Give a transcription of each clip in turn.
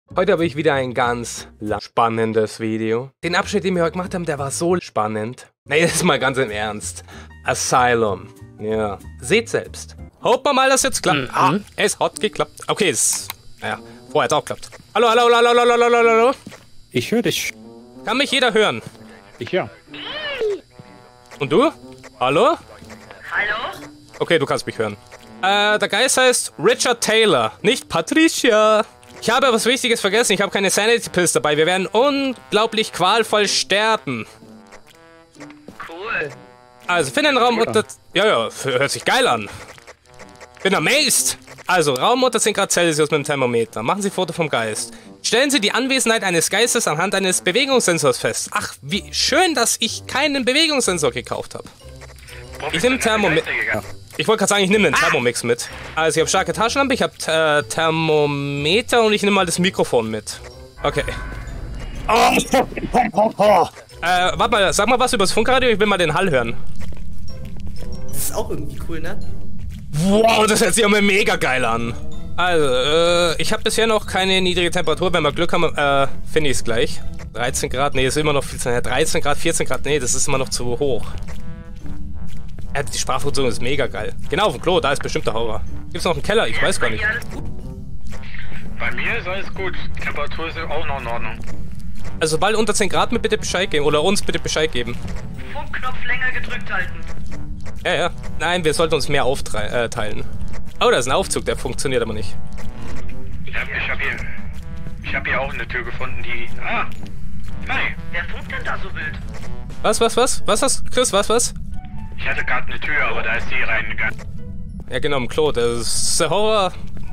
Heute habe ich wieder ein ganz spannendes Video. Den Abschnitt, den wir heute gemacht haben, der war so spannend. Nee, das ist mal ganz im Ernst. Asylum. Ja. Seht selbst. Hoffen wir mal, dass jetzt klappt. Es hat geklappt. Okay, naja, vorher hat es auch geklappt. Hallo, hallo, hallo, hallo, hallo, hallo, hallo. Ich höre dich. Kann mich jeder hören? Ich ja. Und du? Hallo? Hallo? Okay, du kannst mich hören. Der Geist heißt Richard Taylor, nicht Patricia. Ich habe was Wichtiges vergessen. Ich habe keine Sanity Pills dabei. Wir werden unglaublich qualvoll sterben. Cool. Also, finde einen Raum unter... Ja, hört sich geil an. Bin amazed. Also, Raum unter 10 Grad Celsius mit dem Thermometer. Machen Sie Foto vom Geist. Stellen Sie die Anwesenheit eines Geistes anhand eines Bewegungssensors fest. Ach, wie schön, dass ich keinen Bewegungssensor gekauft habe. Ich nehme Thermometer. Ich wollte gerade sagen, ich nehme den Thermomix mit. Also, ich habe starke Taschenlampe, ich habe Thermometer und ich nehme mal das Mikrofon mit. Okay. Warte mal, sag mal was über das Funkradio, ich will mal den Hall hören. Das ist auch irgendwie cool, ne? Wow, das hört sich immer mega geil an. Also, ich habe bisher noch keine niedrige Temperatur. Wenn wir Glück haben, finde ich es gleich. 13 Grad, nee, ist immer noch viel zu näher. 13 Grad, 14 Grad, nee, das ist immer noch zu hoch. Die Sprachfunktion ist mega geil. Genau, auf dem Klo, da ist bestimmt der Horror. Gibt's noch einen Keller? Ich weiß gar nicht. Bei mir ist alles gut. Die Temperatur ist auch noch in Ordnung. Also, sobald unter 10 Grad mir bitte Bescheid geben. Oder uns bitte Bescheid geben. Funkknopf länger gedrückt halten. Ja. Nein, wir sollten uns mehr aufteilen. Oh, da ist ein Aufzug, der funktioniert aber nicht. Ich hab hier auch eine Tür gefunden, die... Ah! Hi! Wer funkt denn da so wild? Was? Was hast du, Chris? Was? Ich hatte gerade eine Tür, aber da ist die reingegangen. Ja, genau, im Klo. Das ist der Horror...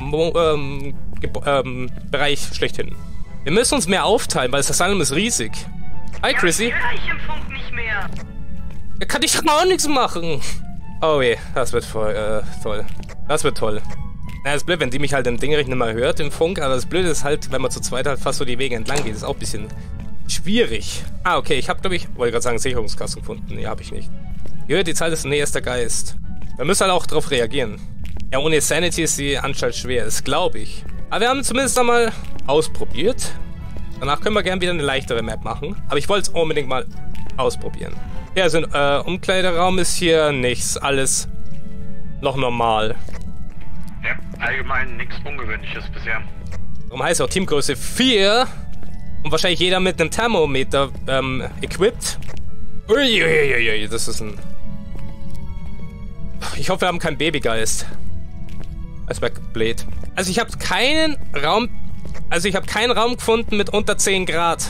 Bereich schlechthin. Wir müssen uns mehr aufteilen, weil das Asylum ist riesig. Hi, Chrissy. Ja, ich im Funk nicht mehr. Da kann ich auch nichts machen. Oh je, das wird voll, toll. Das wird toll. Naja, ist blöd, wenn die mich halt im Dingericht nicht mehr hört, im Funk, aber das Blöde ist halt, wenn man zu zweit halt fast so die Wege entlang geht, ist auch ein bisschen schwierig. Ah, okay, ich habe, glaube ich, wollte gerade sagen, Sicherungskasten gefunden. Nee, habe ich nicht. Ihr hört, die Zeit ist näher, ist der Geist. Wir müssen halt auch drauf reagieren. Ja, ohne Sanity ist die Anstalt schwer, das glaube ich. Aber wir haben zumindest einmal ausprobiert. Danach können wir gerne wieder eine leichtere Map machen. Aber ich wollte es unbedingt mal ausprobieren. Ja, also Umkleideraum ist hier nichts. Alles noch normal. Ja, allgemein nichts Ungewöhnliches bisher. Darum heißt es auch Teamgröße 4. Und wahrscheinlich jeder mit einem Thermometer equipped. Uiuiuiui, das ist ein... Ich hoffe, wir haben keinen Babygeist. Das wäre blöd. Also ich habe keinen Raum... Also ich habe keinen Raum gefunden mit unter 10 Grad.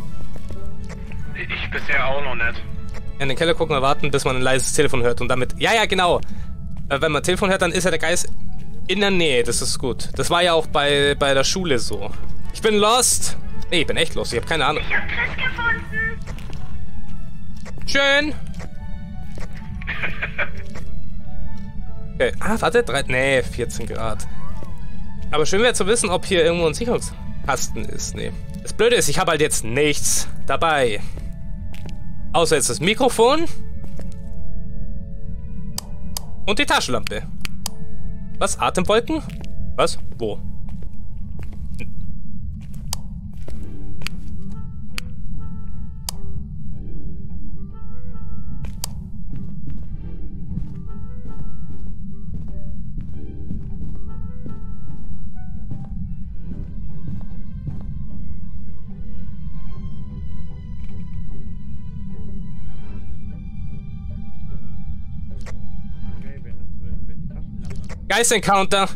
Ich bisher auch noch nicht. In den Keller gucken und warten, bis man ein leises Telefon hört und damit... Ja, genau. Wenn man ein Telefon hört, dann ist ja der Geist in der Nähe. Das ist gut. Das war ja auch bei der Schule so. Ich bin lost. Nee, ich bin echt lost. Ich habe keine Ahnung. Ich hab Chris gefunden. Schön. Okay. Ah, warte. 14 Grad. Aber schön wäre zu wissen, ob hier irgendwo ein Sicherungskasten ist. Nee. Das Blöde ist, ich habe halt jetzt nichts dabei. Außer jetzt das Mikrofon. Und die Taschenlampe. Was? Atemwolken? Was? Wo? Geist-Encounter.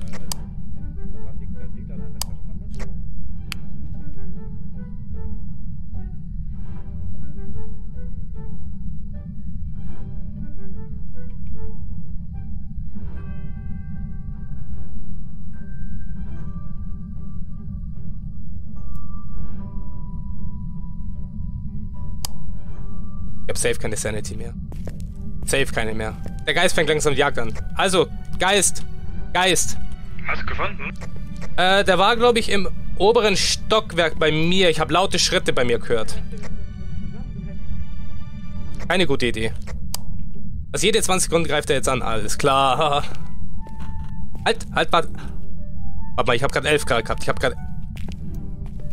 Ich hab safe keine Sanity mehr. Safe keine mehr. Der Geist fängt langsam die Jagd an. Also, Geist. Hast du gefunden? Der war, glaube ich, im oberen Stockwerk bei mir. Ich habe laute Schritte bei mir gehört. Keine gute Idee. Also jede 20 Sekunden greift er jetzt an. Alles klar. Halt, warte. Warte mal, ich habe gerade 11 Grad gehabt. Ich habe gerade...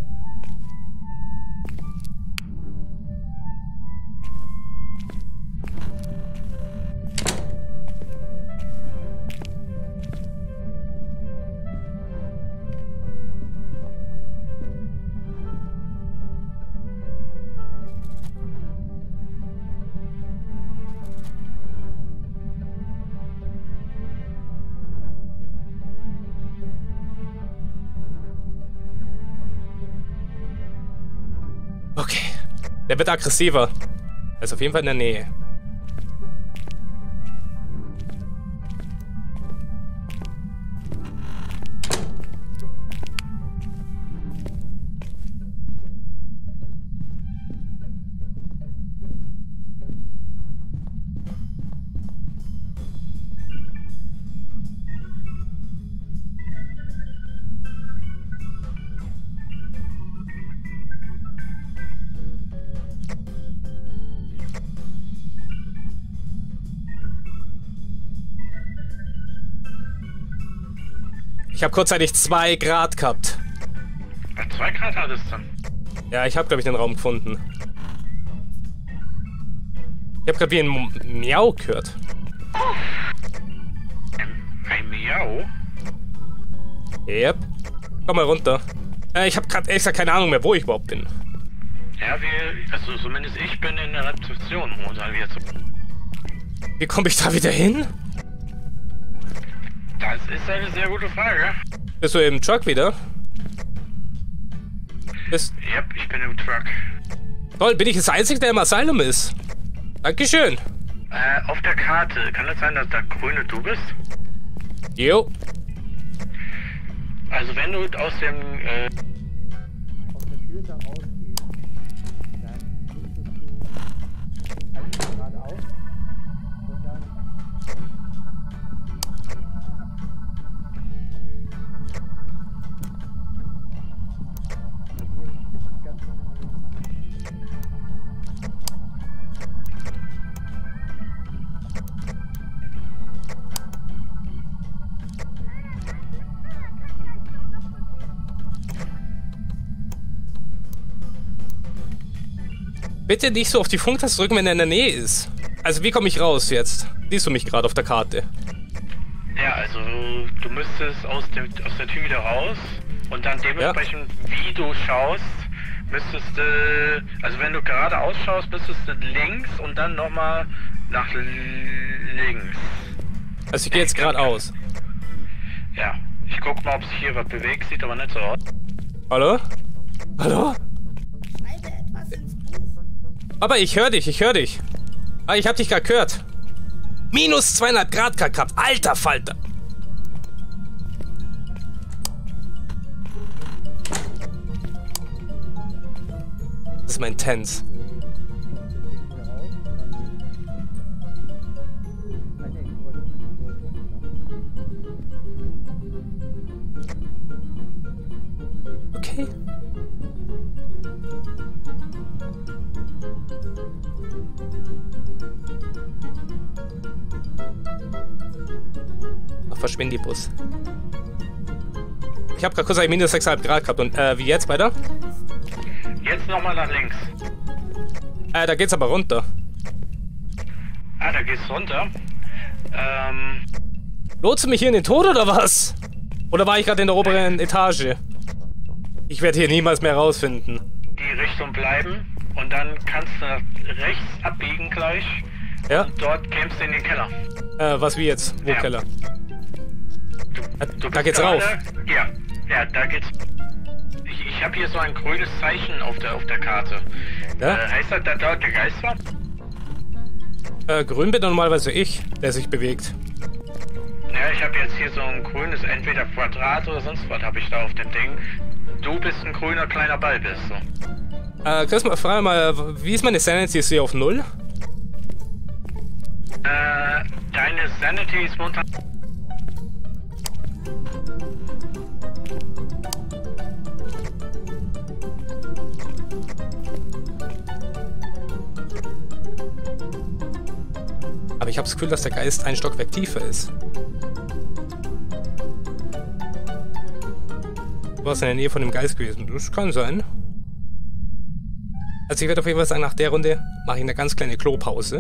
Der wird aggressiver. Er ist auf jeden Fall in der Nähe. Ich habe kurzzeitig 2 Grad gehabt. 2 Grad hattest du? Ja, ich habe, glaube ich, den Raum gefunden. Ich habe gerade wie ein Miau gehört. Ein Miau? Yep. Komm mal runter. Ich habe gerade extra keine Ahnung mehr, wo ich überhaupt bin. Ja, also zumindest ich bin in der Rezeption, oder wie jetzt? Wie komme ich da wieder hin? Das ist eine sehr gute Frage. Bist du im Truck wieder? Yep, ich bin im Truck. Toll, bin ich das Einzige, der im Asylum ist? Dankeschön. Auf der Karte, kann es sein, dass da grüne du bist? Jo. Also wenn du aus dem, Aus der Tür da rausgehst, dann müsstest du einfach geradeaus und dann... Ganz in der Nähe. Bitte nicht so auf die Funktaste drücken, wenn er in der Nähe ist. Also wie komme ich raus jetzt? Siehst du mich gerade auf der Karte? ja, also du müsstest aus der Tür wieder raus und dann dementsprechend, wie du schaust, müsstest du, also wenn du gerade ausschaust, müsstest du links und dann nochmal nach links. Also ich gehe jetzt geradeaus. Ja, ich guck mal, ob sich hier was bewegt, sieht aber nicht so aus. Hallo? Hallo? Aber ich höre dich, ich höre dich. Ah, ich hab dich gerade gehört. Minus 200 Grad gehabt. Alter Falter. Das ist mein Tense. Okay. Ach, verschwind die Bus. Ich habe gerade kurz minus 6,5 Grad gehabt und wie jetzt weiter? Jetzt nochmal nach links. Da geht's aber runter. Ah, da geht's runter. Lotst du mich hier in den Tod oder was? Oder war ich gerade in der oberen Etage? Ich werde hier niemals mehr rausfinden. Die Richtung bleiben und dann kannst du nach rechts abbiegen gleich. Ja? Und dort kämst du in den Keller. Was wie jetzt? Wo Ja. Keller? Du Da bist geht's gerade- rauf. Ja, da geht's. Ich habe hier so ein grünes Zeichen auf der Karte. Ja? Heißt das, dass dort der Geist war? Grün bin normalerweise ich, der sich bewegt. Ja, ich habe jetzt hier so ein grünes, entweder Quadrat oder sonst was habe ich da auf dem Ding. Du bist ein grüner kleiner Ball, bist du. Chris, frage mal, wie ist meine Sanity? Ist sie auf 0? Deine Sanity ist momentan... Aber ich habe das Gefühl, dass der Geist ein Stockwerk tiefer ist. Du warst in der Nähe von dem Geist gewesen. Das kann sein. Also ich werde auf jeden Fall sagen, nach der Runde mache ich eine ganz kleine Klopause.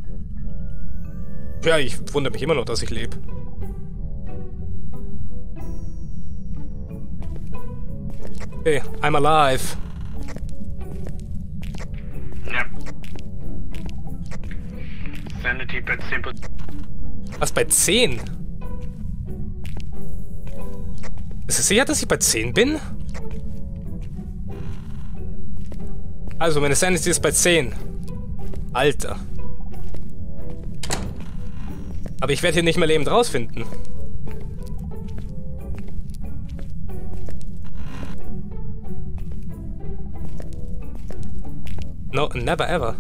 Ja, ich wundere mich immer noch, dass ich lebe. Okay, I'm alive. Ja. Sanity bei 10%. Was, bei 10? Ist es sicher, dass ich bei 10 bin? Also, meine Sanity ist bei 10. Alter. Aber ich werde hier nicht mehr lebend rausfinden. No, never ever.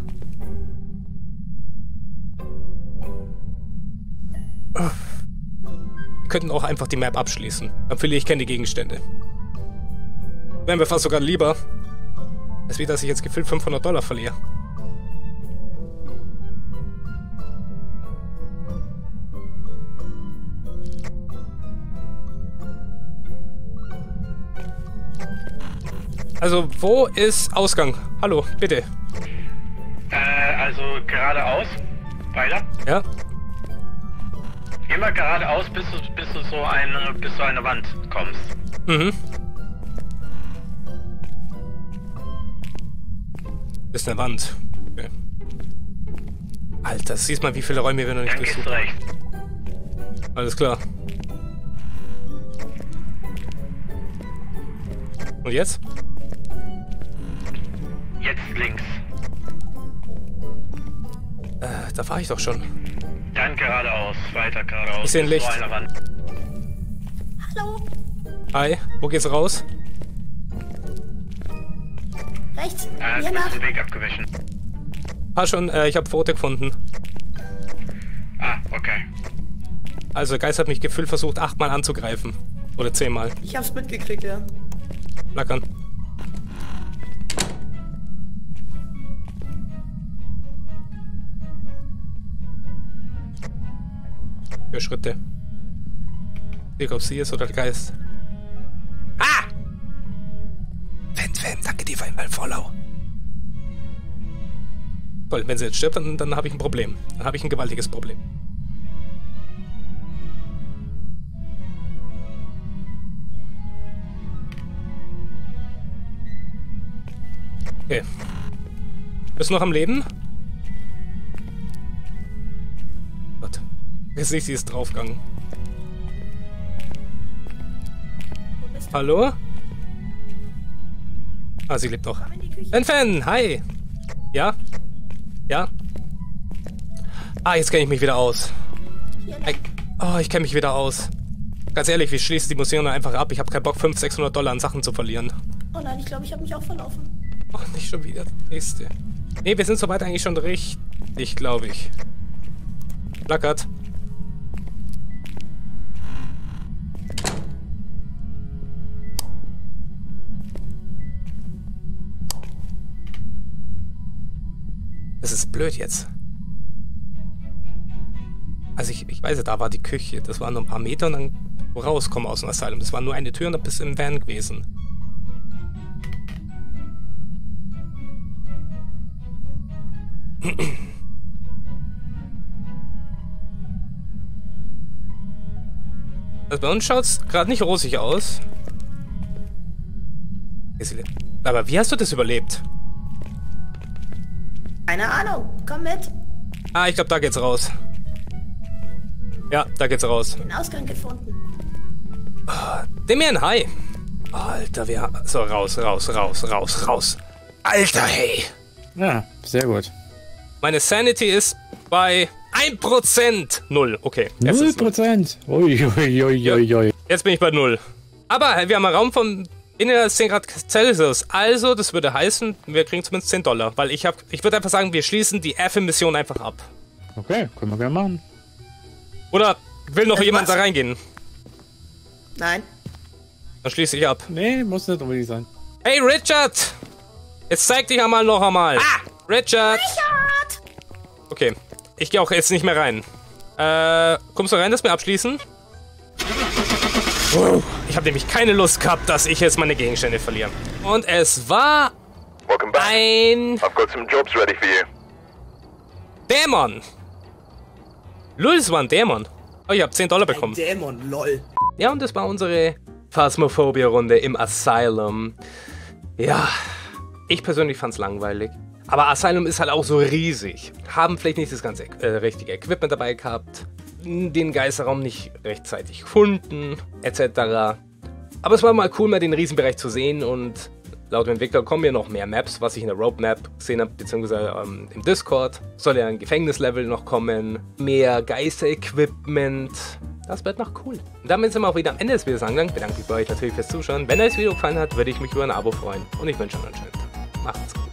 Wir könnten auch einfach die Map abschließen. Dann verliere ich keine Gegenstände. Wären wir fast sogar lieber, als wie dass ich jetzt gefühlt $500 verliere. Also, wo ist Ausgang? Hallo, bitte. Also geradeaus. Weiter. Ja? Immer geradeaus, bis du so eine Wand kommst. Mhm. Ist eine Wand. Okay. Alter, siehst mal, wie viele Räume wir noch nicht Dann gehst besucht du haben. rechts. Alles klar. Und jetzt? Jetzt links. Da war ich doch schon. Dann geradeaus, weiter geradeaus. Ich sehe ein bis Licht. zu einer Wand. Hallo. Hi, wo geht's raus? Rechts. Du Hier bist nach. den Weg abgewichen. Ah, schon, ich habe Foto gefunden. Ah, okay. Also, Geist hat mich gefühlt versucht, 8-mal anzugreifen. Oder 10-mal. Ich hab's mitgekriegt, ja. Flackern. 4 Schritte. Ich ob sie ist oder der Geist. Ah! Fan, danke dir für einmal Follow. Toll, wenn sie jetzt stirbt, dann habe ich ein Problem. Dann habe ich ein gewaltiges Problem. Okay. Bist du noch am Leben? Gott. Jetzt nicht, sie ist draufgegangen. Hallo? Ah, sie lebt noch. Komm in die Küche. Fan, hi! Ja? Ja? Ah, jetzt kenne ich mich wieder aus. Hier lang. Oh, ich kenne mich wieder aus. Ganz ehrlich, wir schließen die Museum einfach ab. Ich habe keinen Bock, $500-600 an Sachen zu verlieren. Oh nein, ich glaube, ich habe mich auch verlaufen. Ach, nicht schon wieder. Nächste. Nee, wir sind soweit eigentlich schon richtig, glaube ich. Flackert. Das ist blöd jetzt. Also ich weiß ja, da war die Küche. Das waren nur ein paar Meter und dann rauskommen aus dem Asylum. Das war nur eine Tür und dann bist du im Van gewesen. Also bei uns schaut es gerade nicht rosig aus. Aber wie hast du das überlebt? Keine Ahnung. Komm mit. Ah, ich glaube, da geht's raus. Ja, da geht's raus. Den Ausgang gefunden. Demian, hi. Alter, wir haben... So, raus. Alter, hey. Ja, sehr gut. Meine Sanity ist bei 1%. 0, okay. Jetzt ist 0%. Uiuiuiui. Jetzt bin ich bei 0. Aber wir haben einen Raum von weniger als 10 Grad Celsius. Also, das würde heißen, wir kriegen zumindest $10. Weil ich würde einfach sagen, wir schließen die F-Mission einfach ab. Okay, können wir gerne machen. Oder will noch jemand was? da reingehen? Nein. Dann schließe ich ab. Nee, muss nicht unbedingt sein. Hey, Richard! Jetzt zeig dich einmal noch einmal. Ah! Richard! Okay, ich gehe auch jetzt nicht mehr rein. Kommst du rein, dass wir abschließen? Ich habe nämlich keine Lust gehabt, dass ich jetzt meine Gegenstände verliere. Und es war ein I've got some jobs ready for you. Dämon. Lul, es war ein Dämon. Oh, ich habe $10 bekommen. Dämon, lol. Ja, und das war unsere Phasmophobia-Runde im Asylum. Ja, ich persönlich fand's langweilig. Aber Asylum ist halt auch so riesig. Haben vielleicht nicht das ganze richtige Equipment dabei gehabt. Den Geisterraum nicht rechtzeitig gefunden, etc. Aber es war mal cool, mal den Riesenbereich zu sehen und Laut dem Entwickler kommen hier noch mehr Maps, was ich in der Roadmap gesehen habe, beziehungsweise im Discord. Soll ja ein Gefängnislevel noch kommen, mehr Geister-Equipment. Das wird noch cool. Und damit sind wir auch wieder am Ende des Videos angelangt. Bedanke mich bei euch natürlich fürs Zuschauen. Wenn euch das Video gefallen hat, würde ich mich über ein Abo freuen. Und ich wünsche euch einen schönen Tag. Macht's gut.